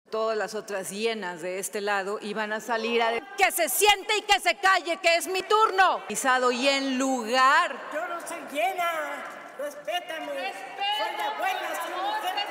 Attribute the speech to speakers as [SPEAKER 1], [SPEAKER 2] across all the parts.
[SPEAKER 1] Todas las otras hienas de este lado iban a salir a que se siente y que se calle, que es mi turno. Y en lugar...
[SPEAKER 2] Yo no soy hiena, respétame. Soy la buena, soy mujer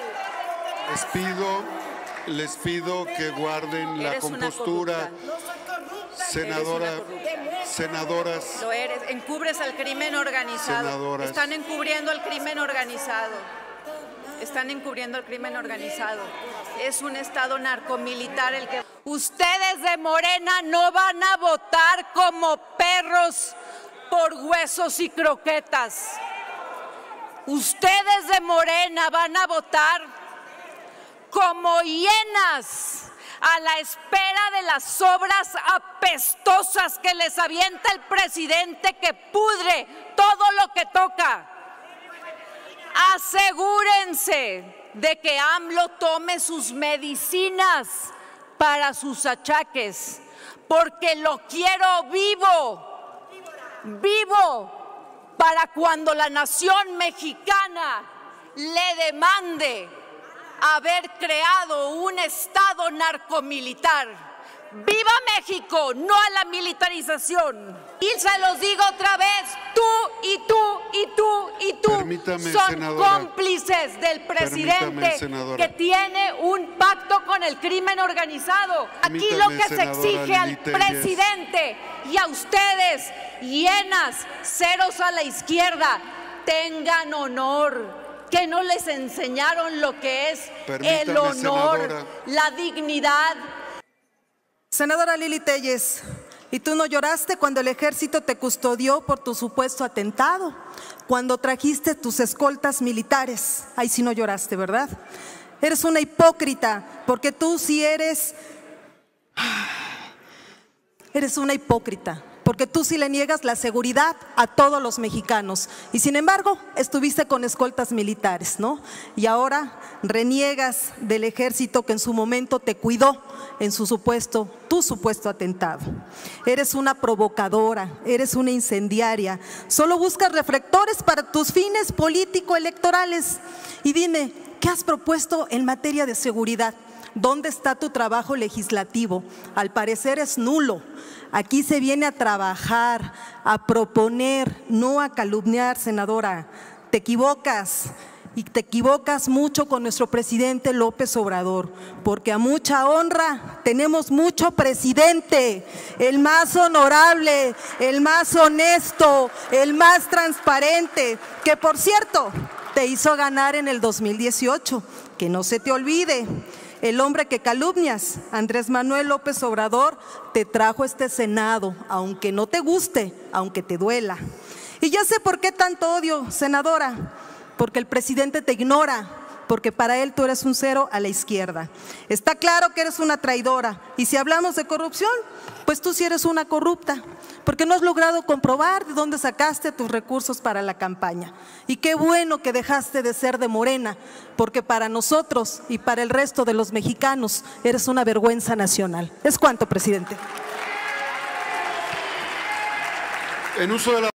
[SPEAKER 2] como tú.
[SPEAKER 3] Les pido que guarden la compostura.
[SPEAKER 2] No soy corrupta.
[SPEAKER 3] Senadoras.
[SPEAKER 1] Lo eres, encubres al crimen organizado.
[SPEAKER 3] Senadoras.
[SPEAKER 1] Están encubriendo al crimen organizado. Están encubriendo el crimen organizado. Es un estado narcomilitar el que... Ustedes de Morena no van a votar como perros por huesos y croquetas. Ustedes de Morena van a votar como hienas a la espera de las obras apestosas que les avienta el presidente, que pudre todo lo que toca. Asegúrense de que AMLO tome sus medicinas para sus achaques, porque lo quiero vivo, para cuando la nación mexicana le demande haber creado un estado narcomilitar. ¡Viva México! ¡No a la militarización! Y se los digo otra vez, tú y tú y tú y tú son
[SPEAKER 3] senadora,
[SPEAKER 1] cómplices del presidente que tiene un pacto con el crimen organizado. Aquí lo que se exige al presidente y a ustedes, hienas, ceros a la izquierda, tengan honor. Que no les enseñaron lo que es el honor, senadora, la dignidad.
[SPEAKER 4] Senadora Lili Téllez, ¿y tú no lloraste cuando el ejército te custodió por tu supuesto atentado? Cuando trajiste tus escoltas militares, ahí sí no lloraste, ¿verdad? Eres una hipócrita, porque tú sí eres una hipócrita. Porque tú sí le niegas la seguridad a todos los mexicanos. Y sin embargo, estuviste con escoltas militares, ¿no? Y ahora reniegas del ejército que en su momento te cuidó en tu supuesto atentado. Eres una provocadora, eres una incendiaria. Solo buscas reflectores para tus fines político-electorales. Y dime, ¿qué has propuesto en materia de seguridad? ¿Dónde está tu trabajo legislativo? Al parecer es nulo. Aquí se viene a trabajar, a proponer, no a calumniar, senadora. Te equivocas, y te equivocas mucho con nuestro presidente López Obrador, porque a mucha honra tenemos mucho presidente, el más honorable, el más honesto, el más transparente, que por cierto te hizo ganar en el 2018, que no se te olvide. El hombre que calumnias, Andrés Manuel López Obrador, te trajo este Senado, aunque no te guste, aunque te duela. Y ya sé por qué tanto odio, senadora, porque el presidente te ignora, porque para él tú eres un cero a la izquierda. Está claro que eres una traidora, y si hablamos de corrupción, pues tú sí eres una corrupta, porque no has logrado comprobar de dónde sacaste tus recursos para la campaña. Y qué bueno que dejaste de ser de Morena, porque para nosotros y para el resto de los mexicanos eres una vergüenza nacional. ¿Es cuánto, presidente?
[SPEAKER 3] En uso de la